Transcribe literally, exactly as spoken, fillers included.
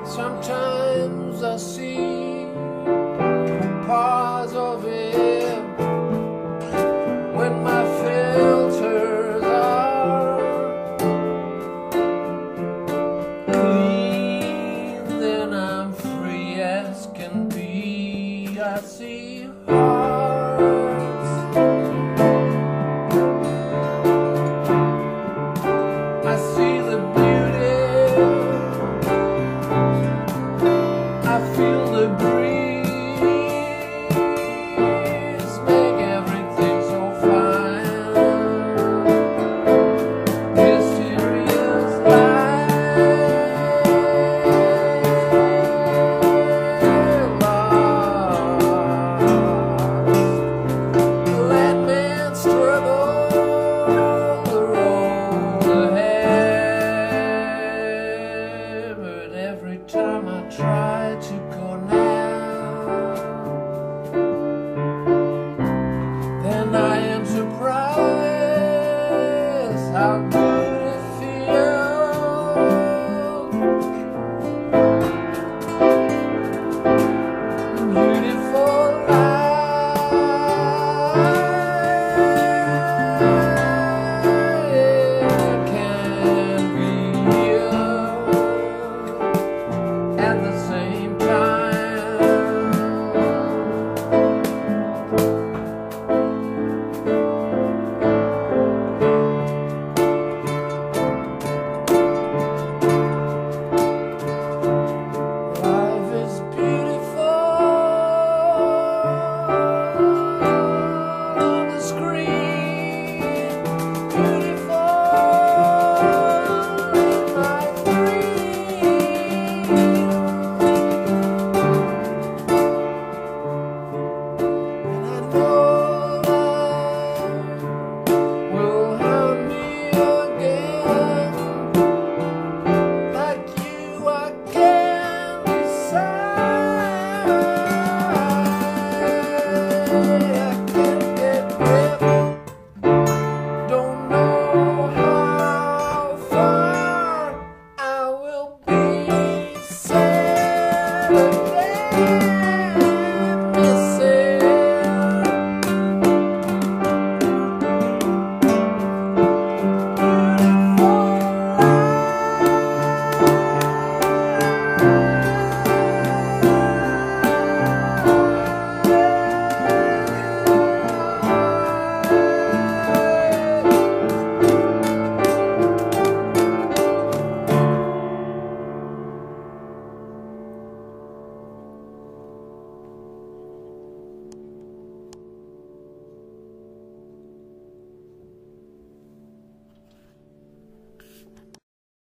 Sometimes I see parts of it when my filters are clean, then I'm free as can be. I see hearts, I see the beauty, I feel the breeze make everything so fine. Mysterious light, lost. Let men struggle the road ahead, but every time I try to go now, then I am surprised how good it feels. Beautiful life can be healed at the same time. Life is beautiful on the screen, beautiful in my dreams. And I know life will haunt me again. Like you, I can't